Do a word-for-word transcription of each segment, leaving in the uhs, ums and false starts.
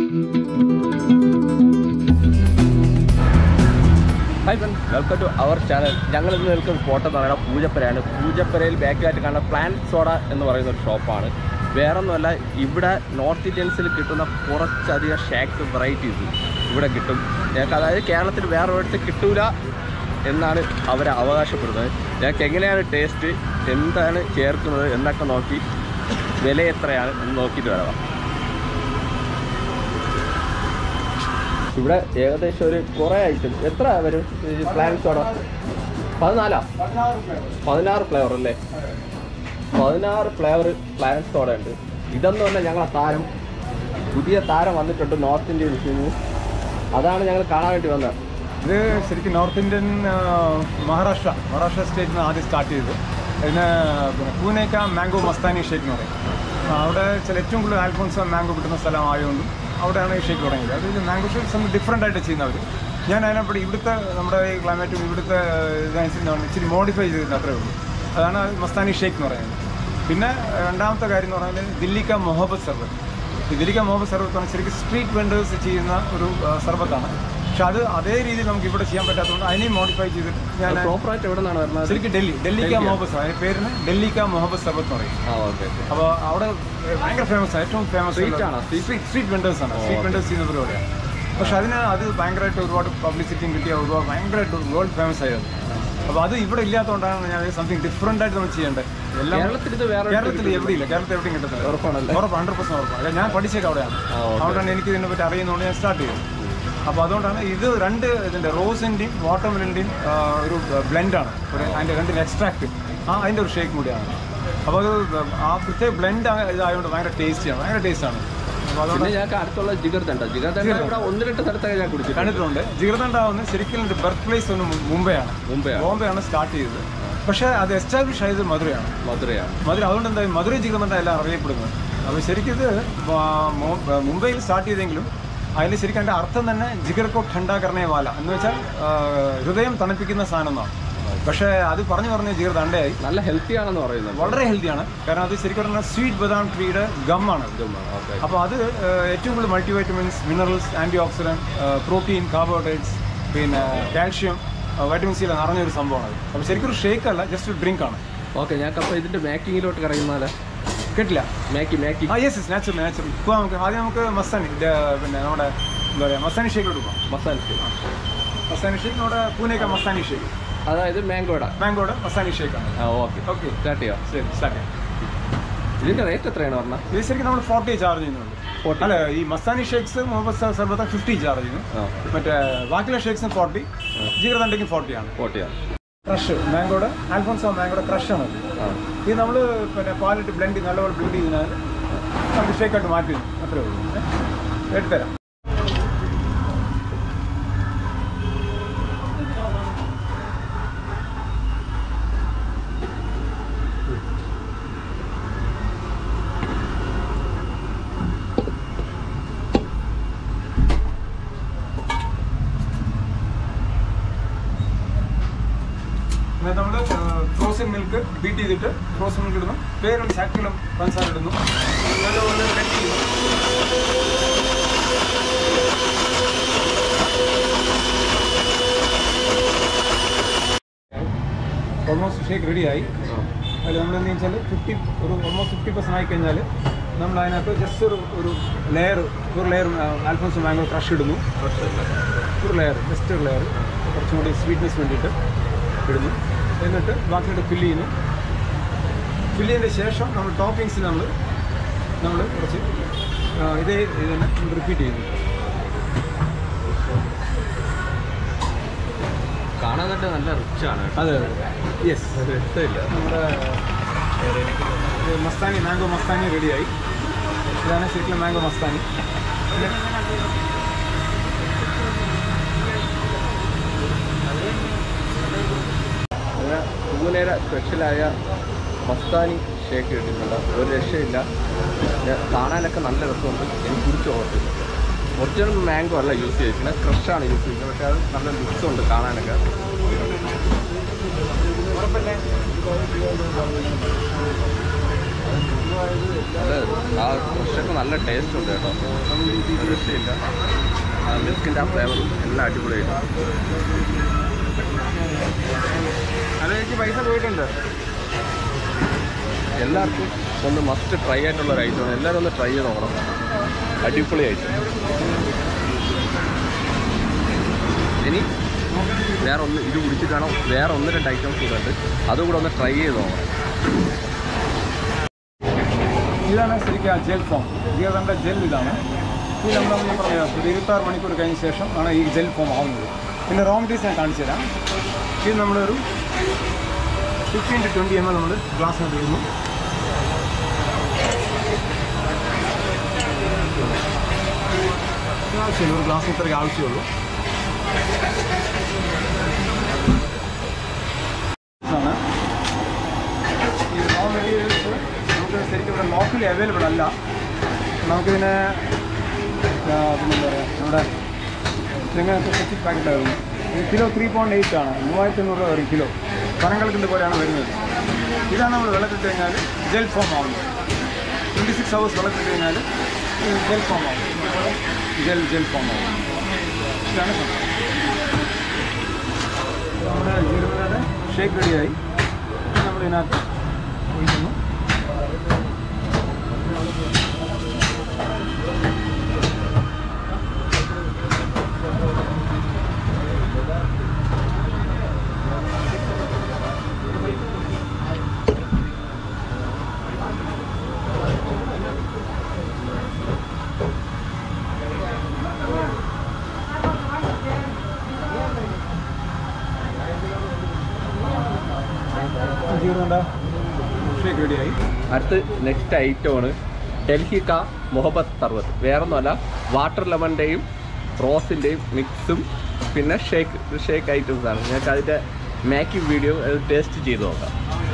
Hi friends, welcome to our channel. ഞങ്ങൾ ഇന്ന് നിൽക്കുന്ന സ്പോട്ട് എന്ന് പറയുന്നത് പൂജപ്പുരയാണ്. പൂജപ്പുരയിൽ ബാക്കിലായിട്ട് കാണുന്ന പ്ലാന്റ് സോഡ എന്ന് പറയുന്ന ഒരു ഷോപ്പാണ്. വേറൊന്നുമല്ല, ഇവിടെ നോർത്ത് ഇന്ത്യൻസിൽ കിട്ടുന്ന കുറച്ചധികം ഷാക്സ് വെറൈറ്റീസ് ഇവിടെ കിട്ടും. ഞങ്ങൾക്ക് അതായത് കേരളത്തിൽ വേറെ ഒരിടത്ത് കിട്ടൂല എന്നാണ് അവർ അവകാശപ്പെടുന്നത്. ഞങ്ങൾക്ക് എങ്ങനെയാണ് ടേസ്റ്റ്, എന്താണ് ചേർക്കുന്നത് എന്നൊക്കെ നോക്കി വില എത്രയാണ് എന്ന് നോക്കിയിട്ട് വരാം. ഇവിടെ ഏകദേശം ഒരു കുറേ ഐറ്റം എത്ര വരും പ്ലാന്റ് സോഡ? പതിനാലാ പതിനാറ് ഫ്ലേവർ അല്ലേ? പതിനാറ് ഫ്ലേവർ പ്ലാന്റ് സോഡ ഉണ്ട്. ഇതെന്ന് പറഞ്ഞാൽ ഞങ്ങളെ താരം, പുതിയ താരം വന്നിട്ടുണ്ട് നോർത്ത് ഇന്ത്യയിൽ നിന്ന്. അതാണ് ഞങ്ങൾ കാണാൻ വേണ്ടി വന്നത്. ഇത് ശരിക്കും നോർത്ത് ഇന്ത്യൻ മഹാരാഷ്ട്ര മഹാരാഷ്ട്ര സ്റ്റേറ്റിൽ നിന്ന് ആദ്യം സ്റ്റാർട്ട് ചെയ്തത്. ഇതിന് പിന്നെ പൂനേക്ക മാംഗോ മസ്താനി ഷേക്ക് എന്ന് പറയും. അവിടെ ചില ഏറ്റവും കൂടുതൽ ആൽഫോൺസോ മാംഗോ കിട്ടുന്ന സ്ഥലമായതുകൊണ്ടും അവിടെയാണ് ഈ ഷേക്ക് തുടങ്ങിയത്. അത് മാംഗോ ഷേക്ക് സംബന്ധം ഡിഫറെൻ്റ് ആയിട്ട് ചെയ്യുന്നവർ. ഞാൻ അതിനെപ്പറ്റി ഇവിടുത്തെ നമ്മുടെ ഈ ക്ലൈമറ്റും ഇവിടുത്തെ ഇതനുസരിച്ച് ഇച്ചിരി മോഡിഫൈ ചെയ്തിട്ട് അത്രേ ഉള്ളൂ. അതാണ് മസ്താനി ഷേക്ക് എന്ന് പറയുന്നത്. പിന്നെ രണ്ടാമത്തെ കാര്യം എന്ന് പറഞ്ഞാൽ ദില്ലിക്ക മൊഹബത്ത് സർബത്ത്. ഈ ദില്ലിക്ക മൊഹബത്ത് സർബത്ത് പറഞ്ഞാൽ ശരിക്കും സ്ട്രീറ്റ് വെൻഡേഴ്സ് ചെയ്യുന്ന ഒരു സർബത്താണ്. പക്ഷെ അത് അതേ രീതിയിൽ നമുക്ക് ഇവിടെ ചെയ്യാൻ പറ്റാത്തതുകൊണ്ട് അതിനെയും മോഡിഫൈ ചെയ്തിട്ട് ഞാൻ പ്രോപ്പറായിട്ട് എവിടെ നിന്നാണ് വരുന്നത്? ശരിക്കും ഡൽഹി ഡൽഹിക്ക മൊഹബത്ത് അതിൻ്റെ പേരിന് ഡൽഹിക്ക മൊഹബത്ത് സർബത്ത് എന്ന് പറയും. അപ്പോൾ അവിടെ ഭയങ്കര ഫേമസ് ആണ്, ഏറ്റവും ഫേമസ് സ്ട്രീറ്റ് വെൻഡേഴ്സാണ്. സ്ട്രീറ്റ് വെൻഡേഴ്സ് ചെയ്യുന്ന പരിപാടിയാണ്. പക്ഷെ അതിന് അത് ഭയങ്കരമായിട്ട് ഒരുപാട് പബ്ലിസിറ്റിയും കിട്ടിയ ഒരുപാട് ഭയങ്കരമായിട്ട് വേൾഡ് ഫേമസ് ആയത്. അപ്പോൾ അത് ഇവിടെ ഇല്ലാത്തതുകൊണ്ടാണ് ഞാൻ സംതിങ് ഡിഫറെൻ്റ് ആയിട്ട് നമ്മൾ ചെയ്യേണ്ടത്. എല്ലാം കേരളത്തിൽ എവിടെയില്ല, കേരളത്തിൽ എവിടെയും കിട്ടുന്നത് ഉറപ്പ് ഹൺഡ്രഡ് പെർസെൻറ്റ് ഉറപ്പാണ്. ഞാൻ പഠിച്ചേക്ക് അവിടെയാണ്, അതുകൊണ്ടാണ് എനിക്ക് ഇതിനെപ്പറ്റി അറിയുന്നതുകൊണ്ട് ഞാൻ സ്റ്റാർട്ട് ചെയ്തത്. അപ്പോൾ അതുകൊണ്ടാണ് ഇത് രണ്ട് ഇതിൻ്റെ റോസിൻ്റെയും വാട്ടർമെലിൻ്റെയും ഒരു ബ്ലെൻഡാണ്, ഒരു അതിൻ്റെ രണ്ടിൻ്റെ എക്സ്ട്രാക്ട് ആ അതിൻ്റെ ഒരു ഷേക്ക് കൂടിയാണ്. അപ്പോൾ അത് ആ പ്രത്യേക ബ്ലെൻഡ് ഇതായതുകൊണ്ട് ഭയങ്കര ടേസ്റ്റിയാണ്, ഭയങ്കര ടേസ്റ്റാണ്. അപ്പോൾ അതുകൊണ്ട് ഞാൻ അടുത്തുള്ള ജിഗർദണ്ഡ ജിഗർദണ്ഡ ഇവിടെ ഒന്ന് രണ്ട് സ്ഥലത്തൊക്കെ ഞാൻ കുടിച്ചു കണ്ടിട്ടുണ്ട്. ജിഗർദണ്ഡാവുന്ന ശരിക്കും ബർത്ത് പ്ലേസ് ഒന്ന് മുംബൈയാണ്, മുംബൈ ബോംബെയാണ് സ്റ്റാർട്ട് ചെയ്തത്. പക്ഷേ അത് എസ്റ്റാബ്ലിഷ് ആയത് മധുരയാണ് മധുരയാണ് മധുര അതുകൊണ്ട് എന്താ മധുര ജിഗർദണ്ഡ എല്ലാം അറിയപ്പെടുന്നത്. അപ്പോൾ ശരിക്കും ഇത് മുംബൈയിൽ സ്റ്റാർട്ട് ചെയ്തെങ്കിലും അതിൽ ശരിക്കും അതിൻ്റെ അർത്ഥം തന്നെ ജിഗർ കോ ഠണ്ടാ കർണേ വാല എന്ന് വെച്ചാൽ ഹൃദയം തണുപ്പിക്കുന്ന സാധനം എന്നാണ്. പക്ഷേ അത് പറഞ്ഞു പറഞ്ഞ് ജിഗർ ദണ്ഡയായി. നല്ല ഹെൽത്തിയാണെന്ന് പറയുന്നത്, വളരെ ഹെൽത്തിയാണ്. കാരണം അത് ശരിക്കും പറഞ്ഞാൽ സ്വീറ്റ് ബദാം ട്രീയുടെ ഗമ്മാണ്. അപ്പോൾ അത് ഏറ്റവും കൂടുതൽ multi vitamins, minerals, antioxidant, protein, carbohydrates, പിന്നെ കാൽഷ്യം, വൈറ്റമിൻ സിയിൽ നിറഞ്ഞൊരു സംഭവമാണ്. അപ്പോൾ ശരിക്കും ഒരു ഷേക്ക് അല്ല, ജസ്റ്റ് ഒരു ഡ്രിങ്ക് ആണ്. ഓക്കെ, ഞങ്ങൾക്ക് അപ്പോൾ ഇതിൻ്റെ മേക്കിങ്ങിലോട്ട് കിടക്കുന്നാൽ കേട്ടില്ല. മാക്കി മാക്കി ആ യെസ് യെസ് നാച്ചുറൽ നാച്ചുറൽ. ഇപ്പോൾ നമുക്ക് ആദ്യം നമുക്ക് മസ്താനി പിന്നെ നമ്മുടെ എന്താ പറയുക മസ്താനി ഷേക്ക് കൊടുക്കാം. മസ്താനി ഷേക്ക് മസ്താനി ഷേക്ക് നമ്മുടെ പൂനേക്ക മസ്താനി ഷേക്ക്, അതായത് മാംഗോയുടെ മാംഗോയുടെ മസ്താനി ഷേക്കാണ്. ആ ഓക്കെ ഓക്കെ സ്റ്റാർട്ട് ചെയ്യാം. ശരി സ്റ്റാർട്ട് ചെയ്യാം. ഇതിൻ്റെ റേറ്റ് എത്രയാണ് പറഞ്ഞാൽ? ഇത് ശരിക്കും നമ്മൾ ഫോർട്ടി ചാർജ് ചെയ്യുന്നുണ്ട്. അല്ല, ഈ മസ്താനി ഷേക്സ് മുഹമ്മദ് സർബത്ത് ഫിഫ്റ്റി ചാർജ് ചെയ്യുന്നു. മറ്റേ ബാക്കിയുള്ള ഷേക്സിന് ഫോർട്ടി, ജിഗർദണ്ഡയ്ക്കും ഫോർട്ടിയാണ് ഫോർട്ടിയാണ് ക്രഷ് മാംഗോയുടെ ആൽഫോൺസോ മാംഗോയുടെ ക്രഷാണ്. ഇത് നമ്മൾ പിന്നെ പാലിട്ട് ബ്ലെൻഡ് നല്ലപോലെ ബ്ലെൻഡ് ചെയ്തതിനാൽ നമുക്ക് ഷേക്കായിട്ട് മാറ്റി അത്രേ ഉള്ളൂ. എടുത്തരാം. നമ്മൾ ഫ്രോസൺ മിൽക്ക് ബീറ്റ് ചെയ്തിട്ട് ഫ്രോസൺ മിൽക്ക് ഇടുന്നു, പേരും ശാക്കിലും പഞ്ചസാര ഇടുന്നു, നല്ലപോലെ കട്ട് ചെയ്യുന്നു. ഓൾമോസ്റ്റ് ഷേക്ക് റെഡിയായി. അതിൽ നമ്മൾ എന്താ വെച്ചാൽ ഫിഫ്റ്റി ഒരു ഓൾമോസ്റ്റ് ഫിഫ്റ്റി പെർസെൻറ്റ് ആയിക്കഴിഞ്ഞാൽ നമ്മൾ അതിനകത്ത് ജസ്റ്റ് ഒരു ഒരു ലെയർ ഒരു ലെയർ ആൽഫോൺസോ മാംഗോ ക്രഷ് ഇടുന്നു. ഒരു ലെയർ ജസ്റ്റ് ഒരു ലെയർ കുറച്ചും കൂടി സ്വീറ്റ്നെസ് വേണ്ടിയിട്ട് ഇടുന്നു. എന്നിട്ട് ബാക്കിയിട്ട് ഫില്ല് ചെയ്യുന്നു. ഫില്ല് ചെയ്തതിന് ശേഷം നമ്മൾ ടോപ്പിങ്സിൽ നമ്മൾ നമ്മൾ കുറച്ച് ഇതേ ഇത് തന്നെ റിപ്പീറ്റ് ചെയ്യുന്നു. കാണാനായിട്ട് നല്ല റിച്ചാണ്. അതെ അതെ യെസ് ഇഷ്ടമില്ല. നമ്മുടെ മസ്താനി മാംഗോ മസ്താനി റെഡിയായി. ഇതാണ് ശരിക്കും മാംഗോ മസ്താനി. പൂനേര സ്പെഷ്യലായ മസ്താനി ഷേക്ക് കിട്ടിയിട്ടുണ്ട്. ഒരു രക്ഷയില്ല, കാണാനൊക്കെ നല്ല രസമുണ്ട്. എനിക്ക് കുടിച്ച് ഓർത്തില്ല. ഒറിജിനൽ മാംഗോ അല്ല യൂസ് ചെയ്തിരിക്കുന്നത്, ക്രഷാണ് യൂസ് ചെയ്തിരിക്കുന്നത്. പക്ഷേ അത് നല്ല ലുക്സുണ്ട് കാണാനൊക്കെ. ഉറപ്പല്ലേ? ആ ഫ്രഷൊക്കെ നല്ല ടേസ്റ്റ് ഉണ്ട് കേട്ടോ, രക്ഷയില്ല. മിൽക്കിൻ്റെ ആ ഫ്ലേവറും എല്ലാം അടിപൊളിയായിട്ട്. അതിലേക്ക് പൈസ പോയിട്ടുണ്ട്. എല്ലാവർക്കും ഒന്ന് മസ്റ്റ് ട്രൈ ആയിട്ടുള്ളൊരു ഐറ്റമാണ്. എല്ലാവരും ഒന്ന് ട്രൈ ചെയ്ത് നോക്കണം, അടിപൊളിയായിട്ട്. ഇനി വേറെ ഒന്ന് ഇത് കുടിച്ചിട്ടാണോ വേറെ ഒന്ന് രണ്ട് ഐറ്റംസ് കൂടെ ഉണ്ട്, അതുകൂടെ ഒന്ന് ട്രൈ ചെയ്ത് നോക്കണം. ഇതാണ് ശരിക്കും ആ ജെൽ ഫോം. നമ്മുടെ ജെൽ ഇതാണ്. ഇത് നമ്മൾ നമ്മൾ പറയാം ഒരു ഇരുപത്താറ് മണിക്കൂർ കഴിഞ്ഞ ശേഷം ആണ് ഈ ജെൽ ഫോം ആവുന്നത്. പിന്നെ റോ മെറ്റീരിയൽസ് ഞാൻ കാണിച്ചു തരാം. ഇത് നമ്മളൊരു fifteen to twenty M L നമ്മൾ ഗ്ലാസ്സിനകത്ത് ഇടുന്നു. ആവശ്യമില്ല, ഒരു ഗ്ലാസ് ഇത്രയ്ക്ക് ആവശ്യമുള്ളൂ. ആണ് ഈ റോ മെറ്റീരിയൽസ് നമുക്ക് ശരിക്കും ഇവിടെ ലോക്കലി അവൈലബിൾ അല്ല. നമുക്കിതിനെ പിന്നെന്താ പറയുക, നമ്മുടെ തെങ്ങനൊക്കെ സ്പെസിഫിക് പാക്കറ്റായിരുന്നു. കിലോ ത്രീ പോയിൻറ്റ് എയ്റ്റ് ആണ്, മൂവായിരത്തി അഞ്ഞൂറ് രൂപ ഒരു കിലോ. പനങ്കൽക്കിൻ്റെ പോലെയാണ് വരുന്നത്. ഇതാണ് നമ്മൾ വെള്ളത്തിട്ട് കഴിഞ്ഞാൽ ജെൽ ഫോം ആവുന്നത്. ട്വൻറ്റി സിക്സ് ഹവേഴ്സ് വെള്ളത്തിട്ട് കഴിഞ്ഞാൽ ജെൽ ഫോം ആവും. ജെൽ ജെൽ ഫോം ആവും. ഇതാണ് സംഭവം. നമ്മുടെ ജീരകയുടെ ഷേക്ക് റെഡിയായി. നമ്മൾ ഇതിനകത്ത് ഒഴിക്കുന്നു. ഷേക്ക് റെഡിയായി. അടുത്ത് നെക്സ്റ്റ് ഐറ്റമാണ് ഡൽഹി കാ മുഹബത്ത് സർവത്ത്. വേറൊന്നുമല്ല, വാട്ടർ ലെമണിൻ്റെയും റോസിൻ്റെയും മിക്സും പിന്നെ ഷേക്ക് ഷേക്ക് ഐറ്റംസ് ആണ്. ഞങ്ങൾക്ക് അതിൻ്റെ മേക്കിംഗ് വീഡിയോ അത് ടേസ്റ്റ് ചെയ്ത് നോക്കാം.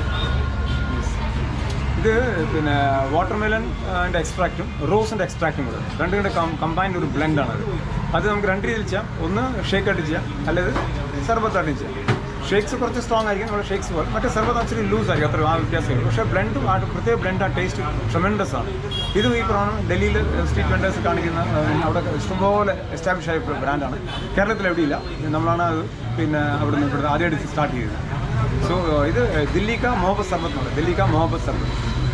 ഇത് പിന്നെ വാട്ടർമെലൺ അതിൻ്റെ എക്സ്ട്രാക്റ്റും റോസിൻ്റെ എക്സ്ട്രാക്റ്റും കൂടെ രണ്ടും കൂടെ കമ്പൈൻഡ് ഒരു ബ്ലെൻഡാണത്. അത് നമുക്ക് രണ്ട് രീതിയിൽ ചെയ്യാം. ഒന്ന് ഷേക്കായിട്ട് ചെയ്യാം, അല്ലെങ്കിൽ സർബത്തായിട്ടും ചെയ്യാം. ഷേക്സ് കുറച്ച് സ്ട്രോങ് ആയിരിക്കും നമ്മുടെ ഷേക്സ് പോലെ, മറ്റേ സർബത്ത് ആക്ച്വലി ലൂസ് ആയിരിക്കും, അത്ര ആ വ്യത്യാസമില്ല. പക്ഷേ ബ്ലെൻഡും ആ പ്രത്യേക ബ്ലെൻഡ് ആ ടേസ്റ്റ് ട്രമെൻഡസ് ആണ്. ഇതും ഈ പറഞ്ഞ ഡൽഹിയിൽ സ്ട്രീറ്റ് വെൻഡേഴ്സ് കാണിക്കുന്ന അവിടെ ഇഷ്ടംപോലെ എസ്റ്റാബ്ലിഷ് ആയ ബ്രാൻഡാണ്. കേരളത്തിൽ എവിടെയില്ല, നമ്മളാണ് അത് പിന്നെ അവിടെ നിന്ന് ഇവിടുന്ന് ആദ്യമായിട്ട് സ്റ്റാർട്ട് ചെയ്തത്. സോ ഇത് ദില്ലി കാ മുഹബത്ത് സർബത്ത് എന്ന് പറയും. ദില്ലി കാ മുഹബത്ത് സർബത്ത്.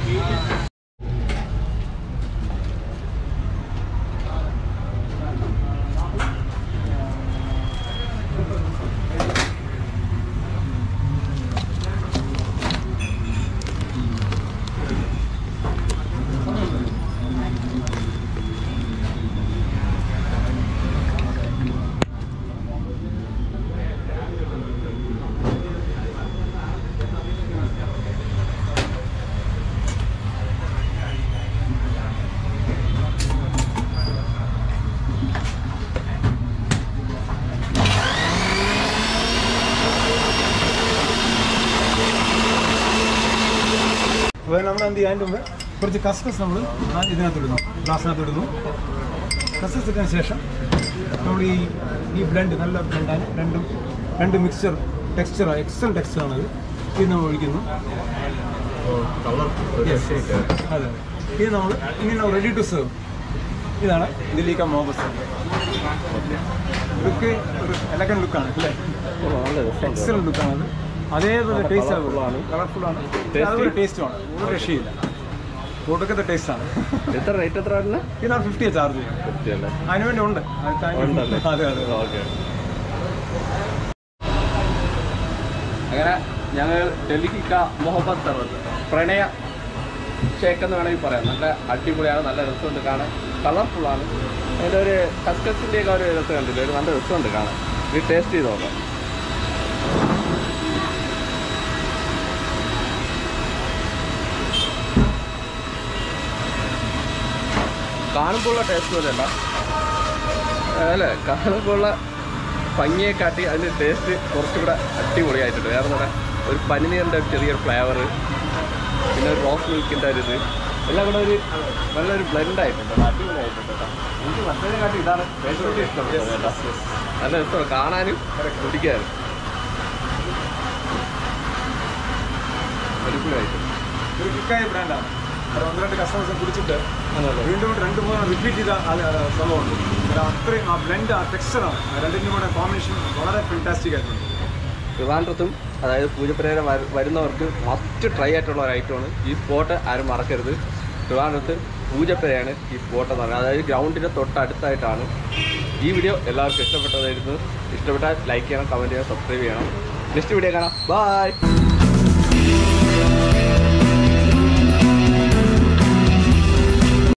അപ്പോൾ നമ്മൾ എന്ത് ചെയ്യാൻ മുമ്പ് കുറച്ച് കസ്കസ് നമ്മൾ ഇതിനകത്ത് ഇടുന്നു, ഗ്ലാസ്സിനകത്ത് ഇടുന്നു. കസ്കസ് ഇട്ടതിന് ശേഷം നമ്മൾ ഈ ഈ ബ്ലെൻഡ് നല്ല ബ്ലെൻഡാണ്. രണ്ടും രണ്ട് മിക്സ്ചർ ടെക്സ്ചറാണ്, എക്സൽ ടെക്സ്ചറാണത്. ഇത് നമ്മൾ ഒഴിക്കുന്നു. അതെ, ഇത് നമ്മൾ ഇനി നമ്മൾ റെഡി ടു സെർവ്. ഇതാണ് ദില്ലി കാ മുഹബത്ത് സർബത്ത്. ലുക്ക് ഒരു എലഗൻ ലുക്കാണ് അല്ലേ, എക്സലന്റ് ലുക്കാണത്. അതേപോലെ ടേസ്റ്റ് ആണ്, കളർഫുള്ളാണ്, അതുപോലെ ടേസ്റ്റുമാണ്. ഒരു രക്ഷയില്ല, ഒടുക്കത്തെ ടേസ്റ്റാണ്. എത്ര റേറ്റ് എത്ര ഇതിനാണ് ഫിഫ്റ്റി ചാർജ് ചെയ്യും. അതിന് വേണ്ടി ഉണ്ട്. അതെ അതെ ഓക്കെ. അങ്ങനെ ഞങ്ങൾ ഡൽഹി കാ മുഹബത്ത് സർബത്ത് പ്രണയ ഷേക്ക് എന്ന് വേണമെങ്കിൽ പറയാം. നല്ല അടിപൊളിയാണ്, നല്ല രസമുണ്ട് കാണാൻ, കളർഫുള്ളാണ്. അതിൻ്റെ ഒരു കസ്കസിൻ്റെയൊക്കെ ഒരു രസം കണ്ടില്ല, ഒരു നല്ല രസമുണ്ട് കാണാൻ. ഇത് ടേസ്റ്റ് ചെയ്ത് നോക്കാം. കാണുമ്പോഴുള്ള ടേസ്റ്റ് പോലെയല്ല അല്ലേ, കാണുമ്പോഴുള്ള ഭംഗിയെ കാട്ടി അതിൻ്റെ ടേസ്റ്റ് കുറച്ചുകൂടെ അടിപൊളിയായിട്ടുണ്ട്. വേറെ എന്താ ഒരു പനിനീറിൻ്റെ ചെറിയൊരു ഫ്ലേവർ, പിന്നെ ഒരു റോസ് മിൽക്കിൻ്റെ ഒരു ഇത് എല്ലാം കൂടെ ഒരു നല്ലൊരു ബ്ലെൻഡായിട്ടുണ്ട്, അടിപൊളിയായിട്ടുണ്ട് കേട്ടോ. എനിക്ക് മറ്റൊരു കാട്ടി ഇതാണ് ഏറ്റവും ഇഷ്ടപ്പെട്ടത് കേട്ടോ. നല്ല രസമാണ് കാണാനും കുടിക്കാനും, അടിപൊളിയായിട്ടുണ്ട്. ഒരു കിക്കായ ബ്രാൻഡാണ്. അത് ഒന്ന് രണ്ട് കസ്റ്റമേഴ്സ് കുടിച്ചിട്ട് വീണ്ടും രണ്ട് മൂന്ന് റിപ്പീറ്റ് ചെയ്ത സംഭവമുണ്ട്. അത്രയും ആ ബ്ലെൻഡ് ആ ടെക്സ്ചറാണ് രണ്ടിനും കൂടെ കോമ്പിനേഷൻ വളരെ ഫാന്റാസ്റ്റിക് ആയിട്ടുണ്ട്. ട്രിവാൻഡ്രത്തും അതായത് പൂജപ്പുര വരുന്നവർക്ക് മസ്റ്റ് ട്രൈ ആയിട്ടുള്ള ഒരു ഐറ്റമാണ് ഈ സ്പോട്ട്. ആരും മറക്കരുത്. ട്രിവാൻഡ്രത്ത് പൂജപ്പുരയാണ് ഈ സ്പോട്ട് എന്ന് പറയുന്നത്. അതായത് ഗ്രൗണ്ടിൻ്റെ തൊട്ടടുത്തായിട്ടാണ്. ഈ വീഡിയോ എല്ലാവർക്കും ഇഷ്ടപ്പെട്ടതായിരുന്നു. ഇഷ്ടപ്പെട്ടാൽ ലൈക്ക് ചെയ്യണം, കമൻറ്റ് ചെയ്യണം, സബ്സ്ക്രൈബ് ചെയ്യണം. നെക്സ്റ്റ് വീഡിയോ കാണാം. ബൈ.